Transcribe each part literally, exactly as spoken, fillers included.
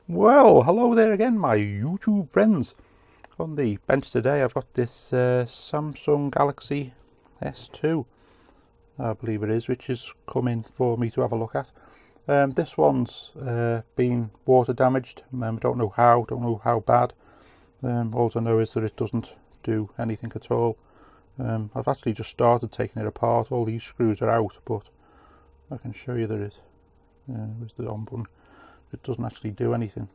Well, hello there again, my YouTube friends. On the bench today, I've got this uh, Samsung Galaxy S two, I believe it is, which is coming for me to have a look at. Um, this one's uh, been water damaged. Um, don't know how, don't know how bad. Um, all I know is that it doesn't do anything at all. Um, I've actually just started taking it apart. All these screws are out, but I can show you that it. Uh, where's the on button? It doesn't actually do anything.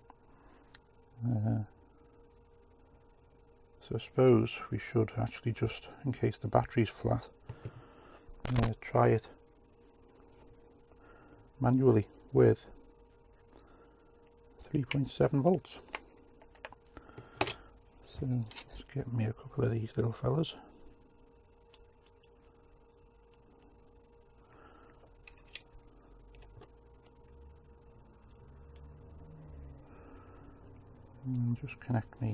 Uh, so I suppose we should actually just, in case the battery's flat, uh, try it manually with three point seven volts. So let's get me a couple of these little fellas. And just connect me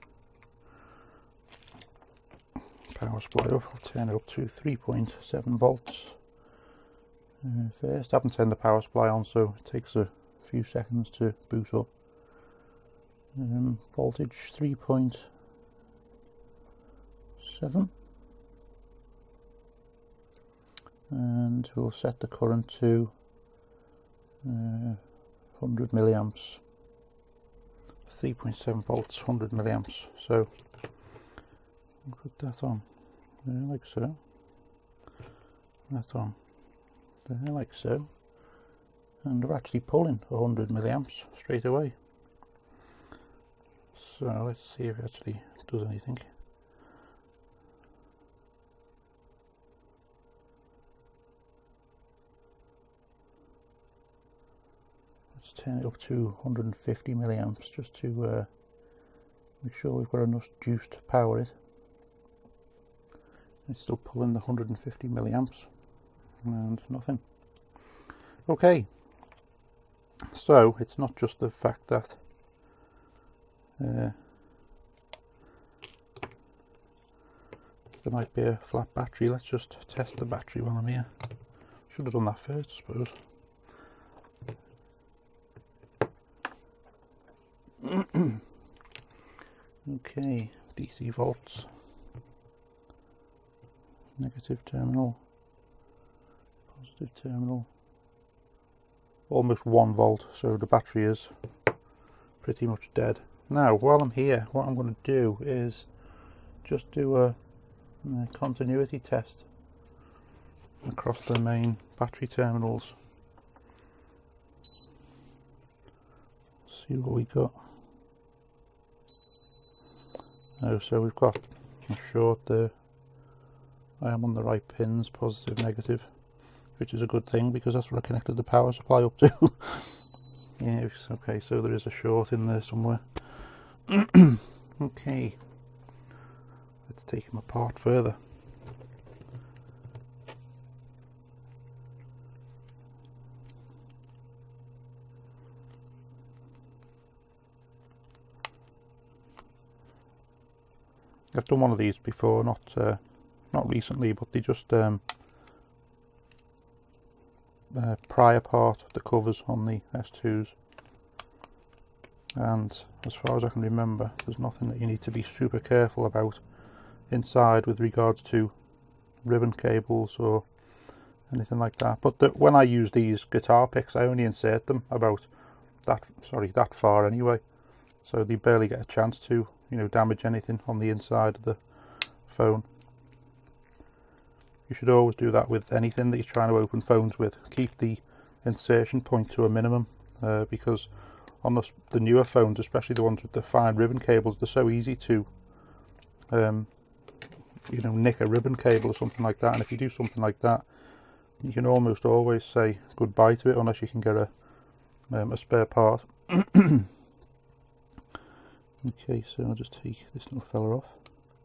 power supply up. I'll turn it up to three point seven volts uh, first. I haven't turned the power supply on, so it takes a few seconds to boot up. Um, voltage three point seven, and we'll set the current to uh, one hundred milliamps. three point seven volts, one hundred milliamps. So I'll put that on there like so, that on there like so, and we're actually pulling one hundred milliamps straight away. So let's see if it actually does anything. Let's turn it up to one hundred fifty milliamps just to uh, make sure we've got enough juice to power it. It's still pulling the one hundred fifty milliamps and nothing. Okay, so it's not just the fact that uh, there might be a flat battery. Let's just test the battery while I'm here. Should have done that first, I suppose. Okay, D C volts, negative terminal, positive terminal, almost one volt, so the battery is pretty much dead. Now, while I'm here, what I'm going to do is just do a, a continuity test across the main battery terminals. See what we got. Oh, so we've got a short there. I am on the right pins, positive, negative, which is a good thing because that's what I connected the power supply up to. Yeah, okay, so there is a short in there somewhere. Okay, let's take them apart further. I've done one of these before, not uh, not recently, but they just um, uh, pry apart the covers on the S twos, and as far as I can remember, there's nothing that you need to be super careful about inside with regards to ribbon cables or anything like that. But the, when I use these guitar picks, I only insert them about that sorry that far anyway, so they barely get a chance to you know damage anything on the inside of the phone. You should always do that with anything that you're trying to open phones with. Keep the insertion point to a minimum, uh, because on the, the newer phones, especially the ones with the fine ribbon cables, they're so easy to um, you know nick a ribbon cable or something like that, and if you do something like that, you can almost always say goodbye to it unless you can get a, um, a spare part. Okay, so I'll just take this little fella off.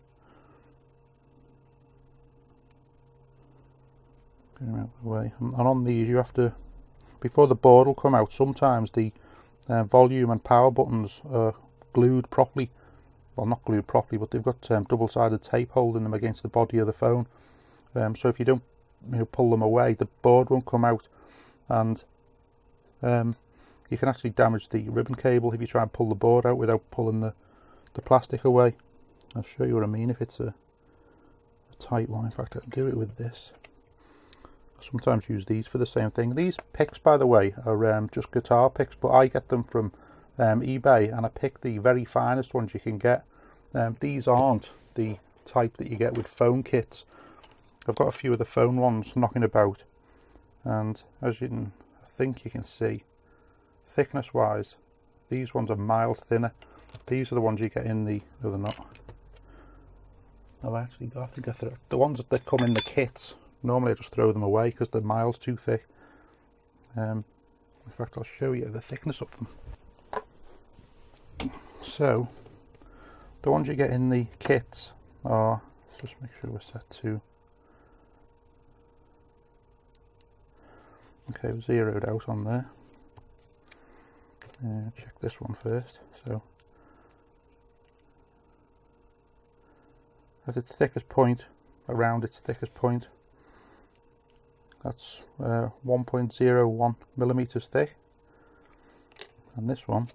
Get him out of the way. And on these you have to, before the board will come out, sometimes the uh, volume and power buttons are glued properly. Well, not glued properly, but they've got um, double-sided tape holding them against the body of the phone. Um, so if you don't you know, pull them away, the board won't come out. And um, you can actually damage the ribbon cable if you try and pull the board out without pulling the, the plastic away. I'll show you what I mean if it's a, a tight one. In fact, I can do it with this. I sometimes use these for the same thing. These picks, by the way, are um, just guitar picks, but I get them from um, eBay, and I pick the very finest ones you can get. Um, these aren't the type that you get with phone kits. I've got a few of the phone ones knocking about, and as you can, I think you can see, thickness wise, these ones are miles thinner. These are the ones you get in the, no they're not. I've actually got, I think I threw, the ones that come in the kits, normally I just throw them away because they're miles too thick. Um, in fact, I'll show you the thickness of them. So, the ones you get in the kits are, just make sure we're set to, okay, we're zeroed out on there. Uh, check this one first. So, at its thickest point, around its thickest point, that's uh, one point zero one millimeters thick, and this one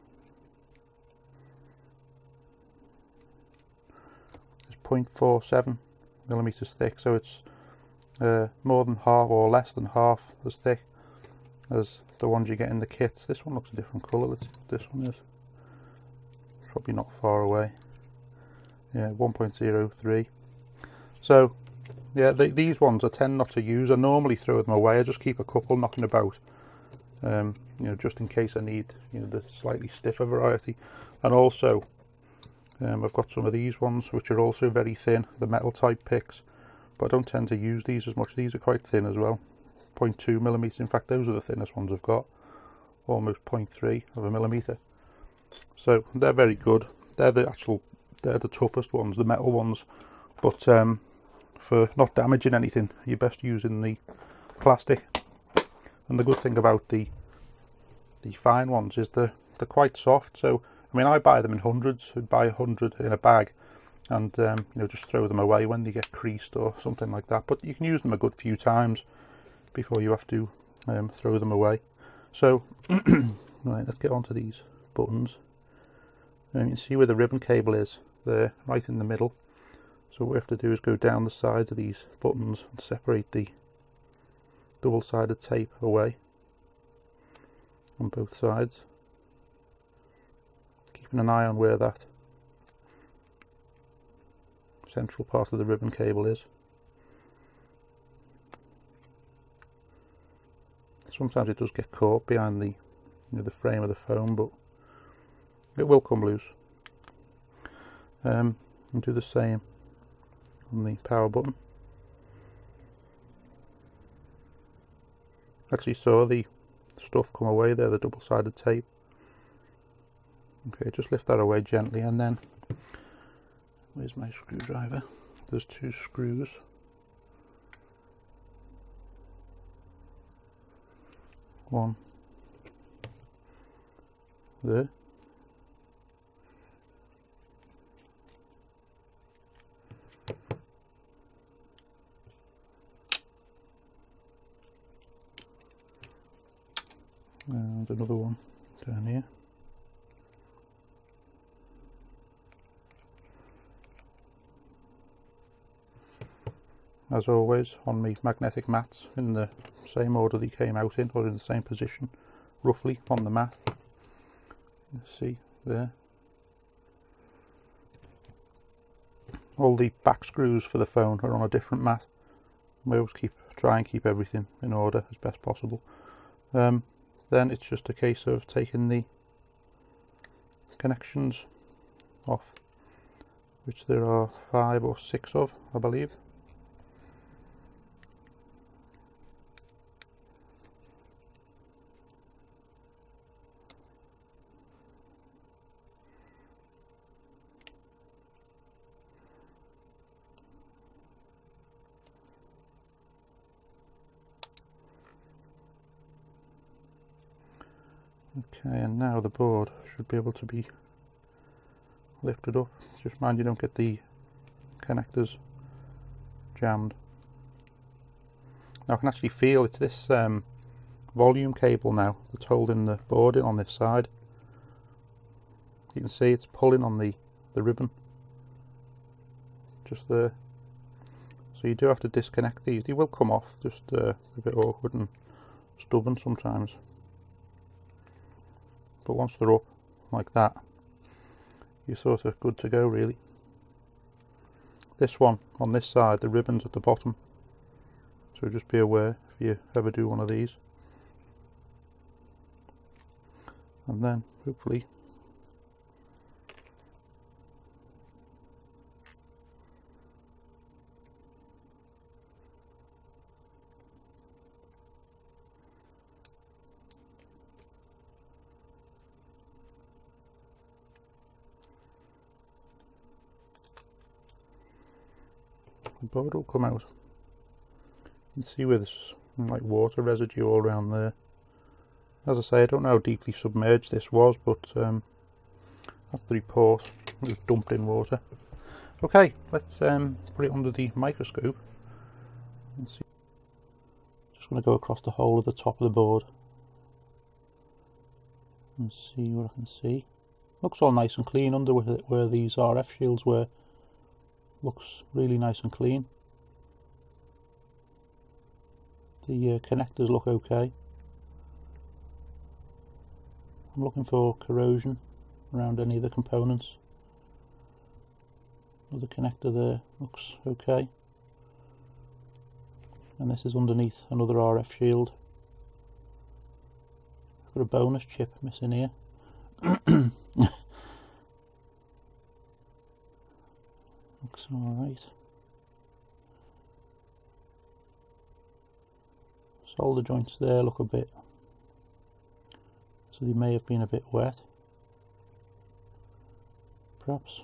is zero point four seven millimeters thick, so it's uh, more than half or less than half as thick as the ones you get in the kits. This one looks a different colour. This one is probably not far away. Yeah, one point zero three. So yeah, the, these ones I tend not to use. I normally throw them away. I just keep a couple knocking about, um, you know, just in case I need, you know, the slightly stiffer variety. And also, um, I've got some of these ones which are also very thin, the metal type picks, but I don't tend to use these as much. These are quite thin as well, zero point two millimeters. In fact, those are the thinnest ones I've got, almost zero point three of a millimeter. So they're very good. They're the actual, they're the toughest ones, the metal ones. But um, for not damaging anything, you're best using the plastic. And the good thing about the the fine ones is they're, they're quite soft. So I mean, I buy them in hundreds. I'd buy a hundred in a bag, and um, you know, just throw them away when they get creased or something like that. But you can use them a good few times before you have to um, throw them away. So right, let's get onto these buttons. And you can see where the ribbon cable is there, right in the middle. So what we have to do is go down the sides of these buttons and separate the double-sided tape away on both sides, keeping an eye on where that central part of the ribbon cable is. Sometimes it does get caught behind the, you know, the frame of the phone, but it will come loose. Um, and do the same on the power button. Actually saw the stuff come away there, the double-sided tape. Okay, just lift that away gently, and then where's my screwdriver? There's two screws. One there. And another one down here. As always, on my magnetic mats in the same order they came out in, or in the same position roughly on the mat. You see there. All the back screws for the phone are on a different mat. We always keep try and keep everything in order as best possible. Um, then it's just a case of taking the connections off, which there are five or six of, I believe. Okay, and now the board should be able to be lifted up. Just mind you don't get the connectors jammed. Now I can actually feel it's this um, volume cable now that's holding the board in on this side. You can see it's pulling on the, the ribbon just there. So you do have to disconnect these. They will come off, just uh, a bit awkward and stubborn sometimes. But once they're up like that, you're sort of good to go really. This one on this side, the ribbon's at the bottom, so just be aware if you ever do one of these. And then hopefully the board will come out. You can see where there's like water residue all around there. As I say, I don't know how deeply submerged this was, but um, that's the report. It was dumped in water. Okay, let's um, put it under the microscope and see. Just going to go across the whole of the top of the board and see what I can see. Looks all nice and clean under where, where these R F shields were. Looks really nice and clean. The uh, connectors look okay. I'm looking for corrosion around any of the components. Another connector there looks okay. And this is underneath another R F shield. I've got a bonus chip missing here. Looks alright. Solder joints there look a bit, so they may have been a bit wet, perhaps.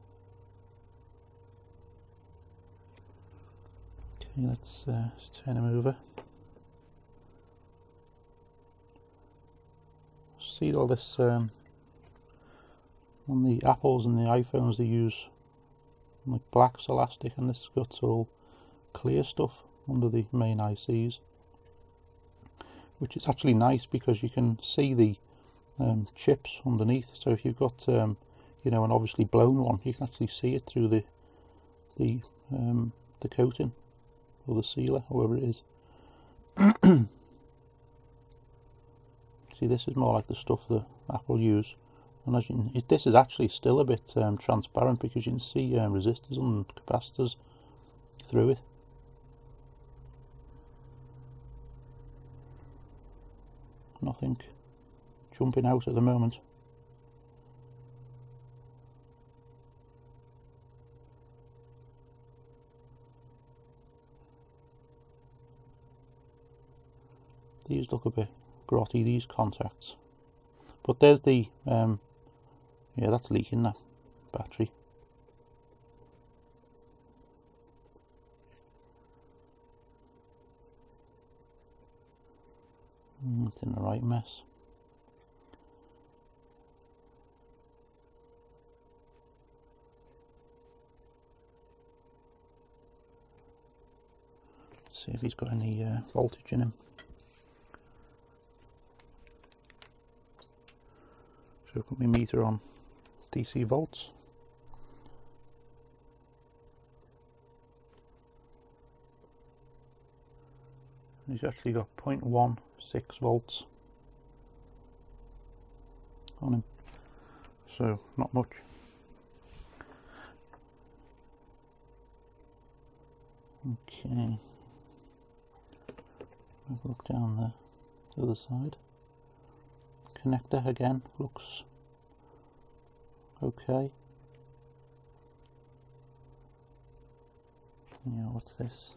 Okay, let's, uh, let's turn them over. See all this um, on the Apples and the iPhones, they use like black elastic, and this has got all clear stuff under the main I Cs, which is actually nice because you can see the um, chips underneath. So if you've got um, you know, an obviously blown one, you can actually see it through the the um, the coating or the sealer, however it is. See, this is more like the stuff that Apple use. And as you can, it, this is actually still a bit um, transparent because you can see um, resistors and capacitors through it. Nothing jumping out at the moment. These look a bit grotty, these contacts. But there's the um, yeah, that's leaking, that battery. Mm, it's in the right mess. Let's see if he's got any uh, voltage in him. So I've got my meter on D C volts. He's actually got zero point one six volts on him, so not much. Okay, have a look down the, the other side. Connector again looks okay. Yeah, what's this?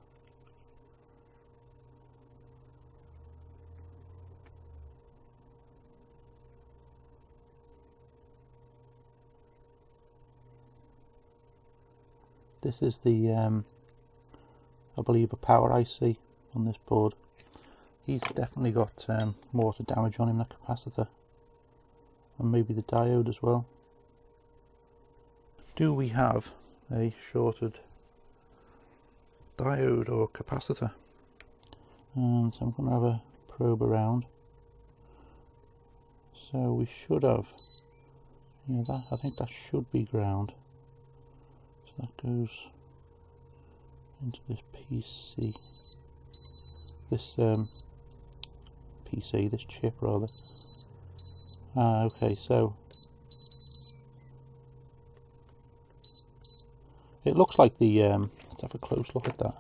This is the, um, I believe, a power I C on this board. He's definitely got um, water damage on him, the capacitor, and maybe the diode as well. Do we have a shorted diode or capacitor? And so I'm going to have a probe around. So we should have, yeah, that, I think that should be ground. So that goes into this P C, this um, P C, this chip rather. Ah, okay, so it looks like the, um, let's have a close look at that.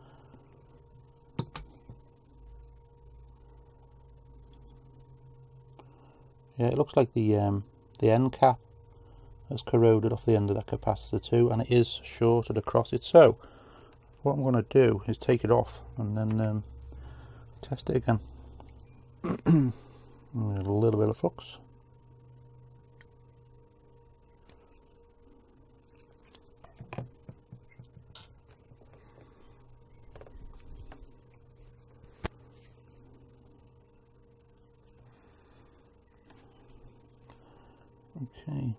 Yeah, it looks like the um, the end cap has corroded off the end of that capacitor too, and it is shorted across it. So what I'm going to do is take it off and then um, test it again. A little bit of flux. Okay.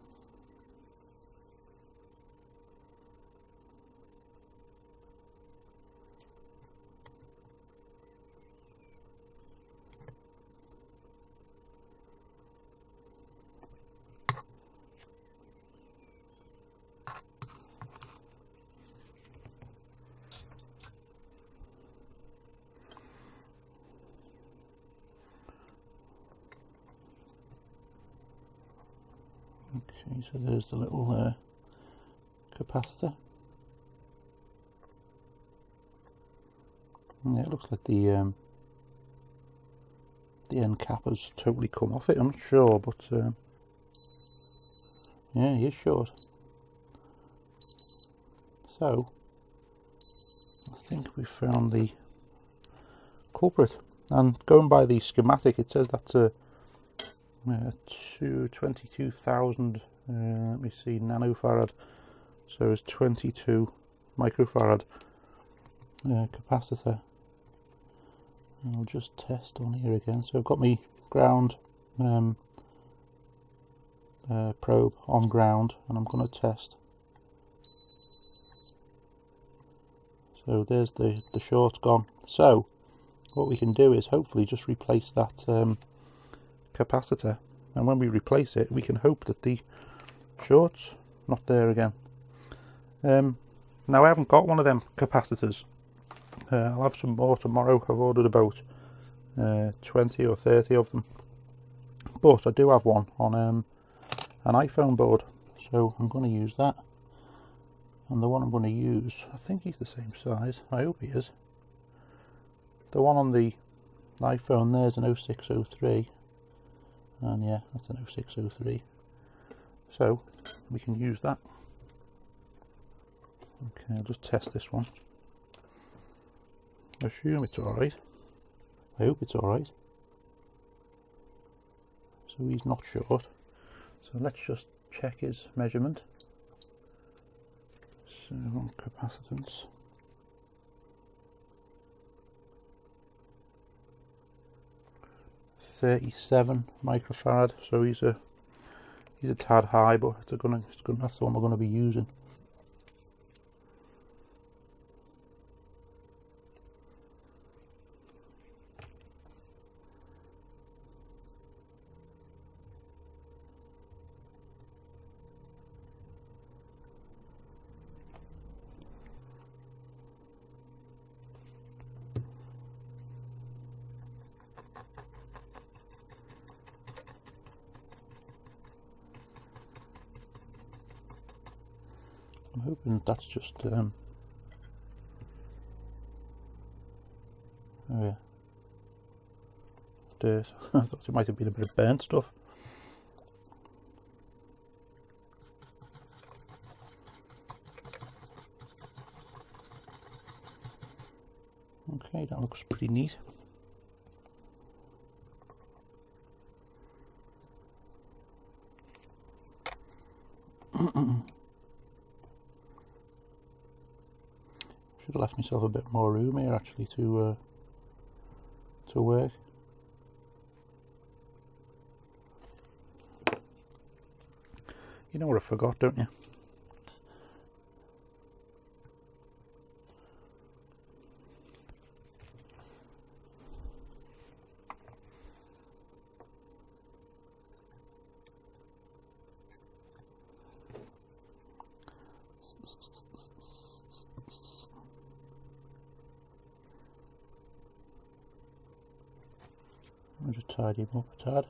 Okay, so there's the little uh, capacitor. Yeah, it looks like the um, the end cap has totally come off it. I'm not sure, but um, yeah, he is short. So I think we found the culprit. And going by the schematic, it says that's a uh, twenty-two thousand. Uh, let me see, nanofarad. So it's twenty-two microfarad uh, capacitor. And I'll just test on here again. So I've got my ground um, uh, probe on ground, and I'm going to test. So there's the, the short gone. So what we can do is hopefully just replace that um, capacitor, and when we replace it we can hope that the short's not there again. Um, now I haven't got one of them capacitors. Uh, I'll have some more tomorrow. I've ordered about uh, twenty or thirty of them, but I do have one on um, an iPhone board, so I'm going to use that. And the one I'm going to use, I think he's the same size, I hope he is. The one on the iPhone there's an oh six oh three, and yeah, that's an oh six oh three, so we can use that. Okay, I'll just test this one. I assume it's alright. I hope it's alright. So he's not short. So let's just check his measurement. So on capacitance. thirty-seven microfarad, so he's a he's a tad high, but it's gonna it's gonna that's the one we're gonna be using. I'm hoping that's just um oh yeah, dirt. I thought it might have been a bit of burnt stuff. Okay, that looks pretty neat. Should have left myself a bit more room here actually to uh, to work. You know what I forgot, don't you? tidy him up a tad.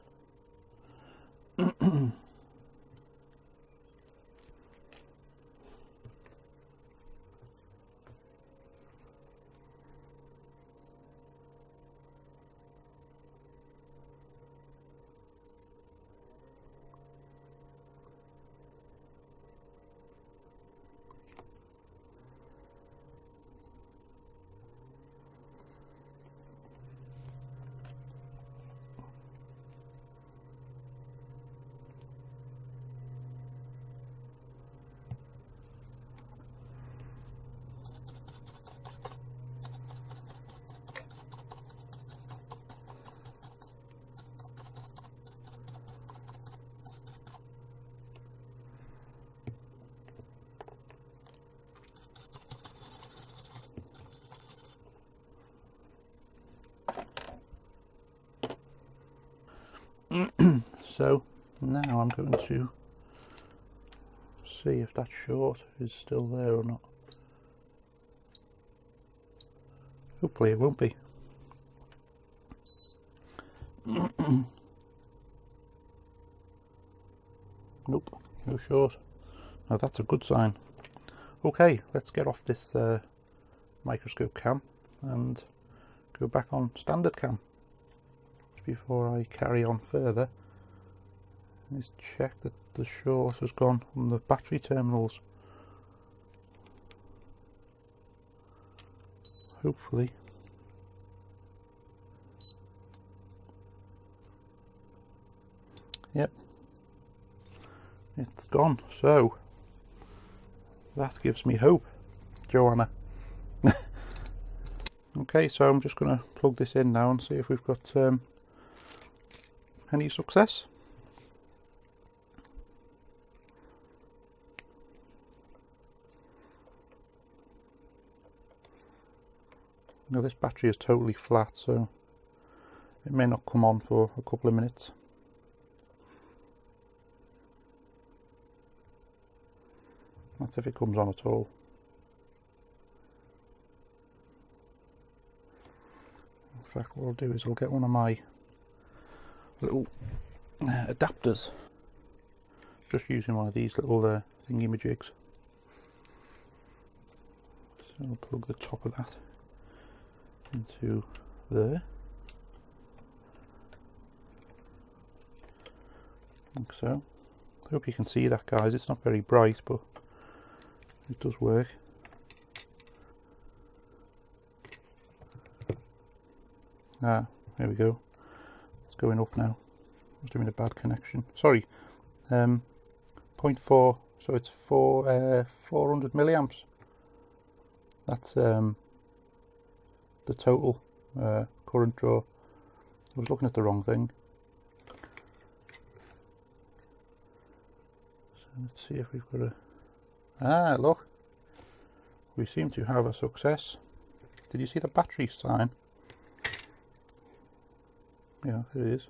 So now I'm going to see if that short is still there or not. Hopefully it won't be. Nope, no short. Now that's a good sign. Okay, let's get off this uh, microscope cam and go back on standard cam. Before I carry on further, let's check that the short has gone from the battery terminals. Hopefully. Yep, it's gone. So that gives me hope, Joanna. Okay, so I'm just going to plug this in now and see if we've got um, any success. Now this battery is totally flat, so it may not come on for a couple of minutes. That's if it comes on at all. In fact, what I'll do is I'll get one of my little uh, adapters, just using one of these little uh, thingy-majigs. So I'll plug the top of that into there, like so. I hope you can see that, guys. It's not very bright, but it does work. Ah, there we go. It's going up now. I was doing a bad connection. Sorry. Um, zero point four. So it's four uh, four hundred milliamps. That's um, the total uh, current draw. I was looking at the wrong thing. So let's see if we've got a. Ah, look. We seem to have a success. Did you see the battery sign? Yeah, it is.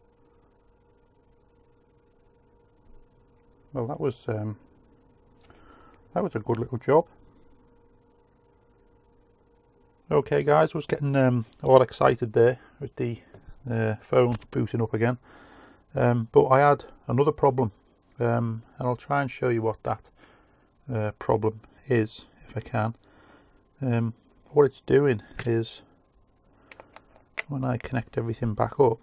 Well, that was um, that was a good little job. Okay, guys, I was getting um, all excited there with the uh, phone booting up again, um, but I had another problem, um, and I'll try and show you what that uh, problem is if I can. Um, what it's doing is, when I connect everything back up,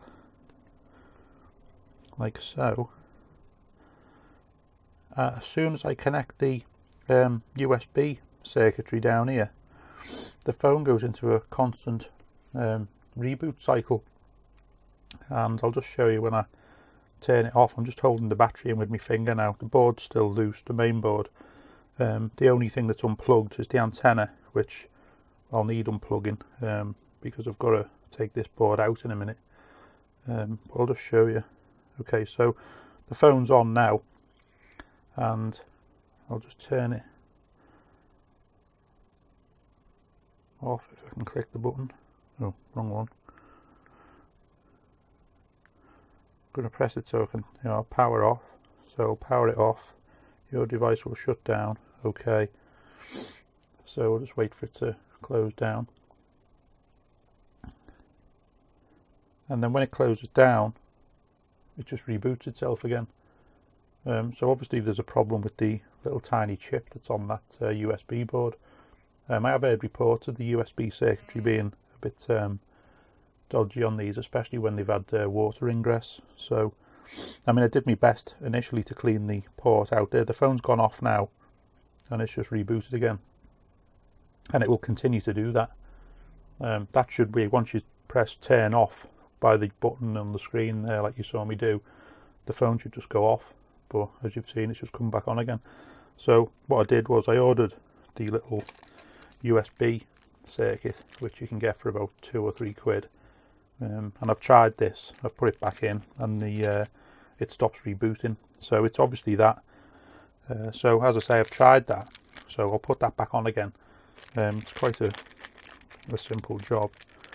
like so, uh, as soon as I connect the um, U S B circuitry down here, the phone goes into a constant um, reboot cycle. And I'll just show you when I turn it off. I'm just holding the battery in with my finger now. The board's still loose, the main board. Um, the only thing that's unplugged is the antenna, which I'll need unplugging um, because I've got to take this board out in a minute. Um, I'll just show you. Okay, so the phone's on now, and I'll just turn it off if I can click the button. Oh, wrong one. I'm going to press it so I can, you know, power off. So I'll power it off. Your device will shut down. Okay. So we'll just wait for it to close down. and then when it closes down it just reboots itself again. Um, so obviously there's a problem with the little tiny chip that's on that uh, U S B board. Um, I have heard reports of the U S B circuitry being a bit um, dodgy on these, especially when they've had uh, water ingress. So I mean, I did my best initially to clean the port out there. The phone's gone off now and it's just rebooted again, and it will continue to do that. Um, that should be, once you press turn off by the button on the screen there like you saw me do, the phone should just go off, but as you've seen it's just come back on again. So what I did was I ordered the little U S B circuit, which you can get for about two or three quid, um, and I've tried this. I've put it back in and the uh, it stops rebooting, so it's obviously that. Uh, so as I say, I've tried that, so I'll put that back on again. Um, it's quite a, a simple job.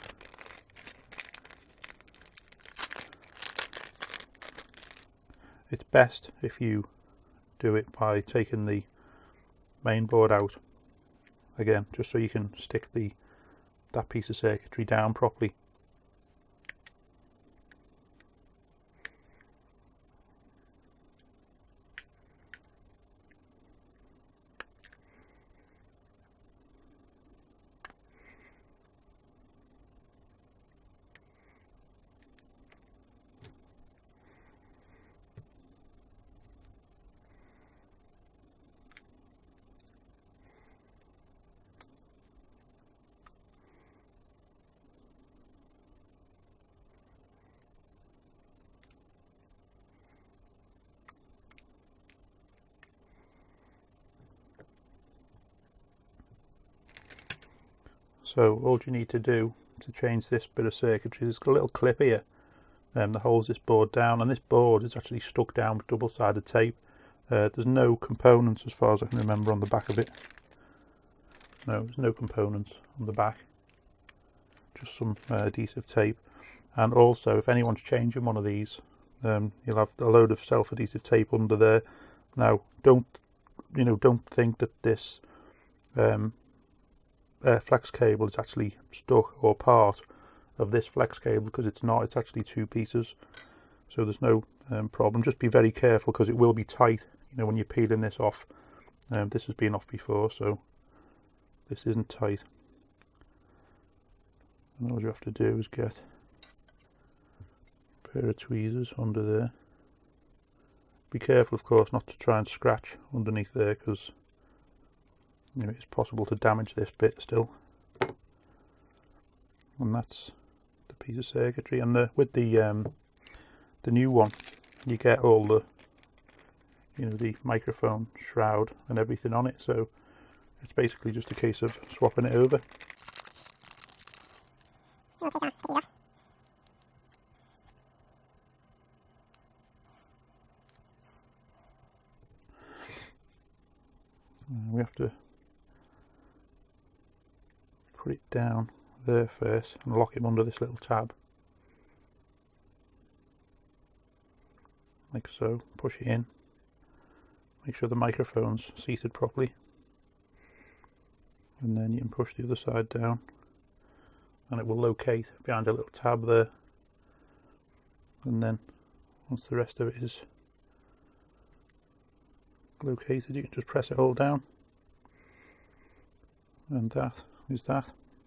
It's best if you do it by taking the main board out again, just so you can stick the that piece of circuitry down properly. So all you need to do to change this bit of circuitry, there's a little clip here um, that holds this board down, and this board is actually stuck down with double-sided tape. Uh, there's no components as far as I can remember on the back of it. No, there's no components on the back, just some uh, adhesive tape. And also, if anyone's changing one of these, um, you'll have a load of self-adhesive tape under there. Now, don't you know? Don't think that this um, uh, flex cable is actually stuck or part of this flex cable, because it's not. It's actually two pieces, so there's no um, problem. Just be very careful, because it will be tight. You know, when you're peeling this off. Um, this has been off before, so this isn't tight. And all you have to do is get a pair of tweezers under there. Be careful, of course, not to try and scratch underneath there, because you know, it's possible to damage this bit still. And that's the piece of circuitry. And the, with the um, the new one, you get all the you know the microphone shroud and everything on it. So it's basically just a case of swapping it over. We have to put it down there first and lock him under this little tab, like so. Push it in, make sure the microphone's seated properly, and then you can push the other side down and it will locate behind a little tab there. And then once the rest of it is located, you can just press it all down, and that is that.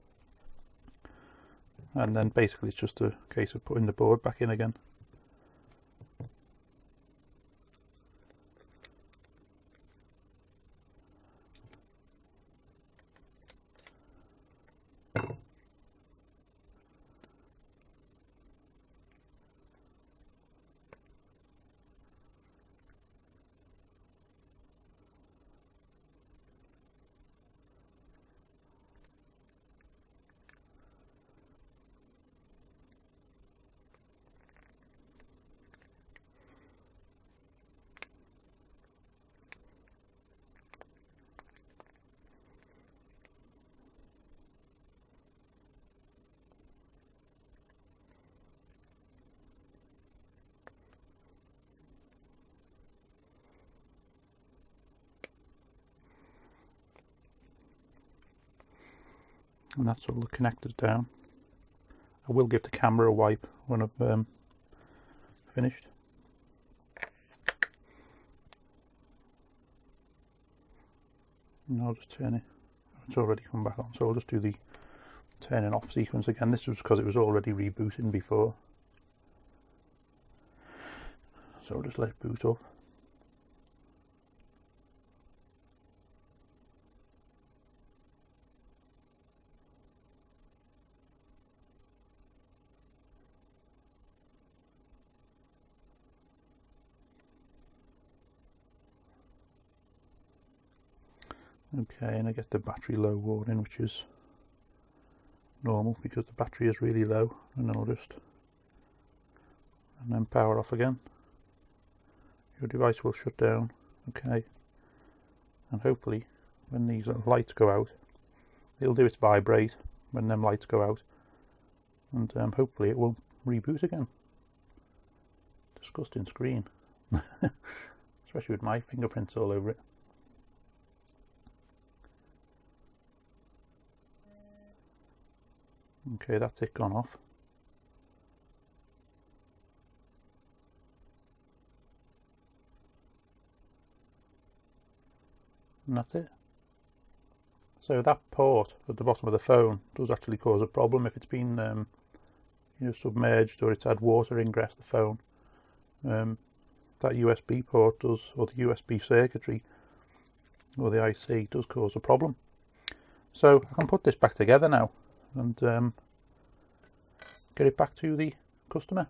And then basically it's just a case of putting the board back in again. And that's all the connectors down. I will give the camera a wipe when I've um, finished. And I'll just turn it, it's already come back on, so I'll just do the turning off sequence again. This was because it was already rebooting before. So I'll just let it boot up. Okay, and I get the battery low warning, which is normal because the battery is really low, and then I'll just and then power off again. Your device will shut down. Okay, and hopefully when these lights go out, it'll do its vibrate when them lights go out, and um, hopefully it won't reboot again. Disgusting screen. Especially with my fingerprints all over it. Okay, that's it gone off. And that's it. So that port at the bottom of the phone does actually cause a problem if it's been um, you know, submerged, or it's had water ingress the phone. Um, that U S B port does, or the U S B circuitry, or the I C does cause a problem. So I can put this back together now and um, get it back to the customer.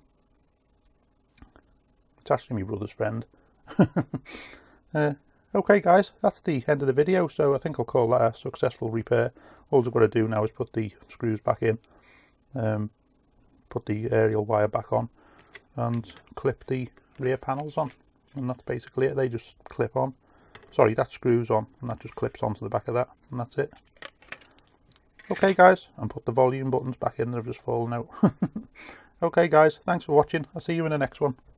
It's actually my brother's friend. uh, okay guys, that's the end of the video, so I think I'll call that a successful repair. All I've got to do now is put the screws back in, um, put the aerial wire back on, and clip the rear panels on, and that's basically it. They just clip on. Sorry, that screws on, and that just clips onto the back of that, and that's it. Okay guys, and put the volume buttons back in, they've just fallen out. Okay guys, thanks for watching. I'll see you in the next one.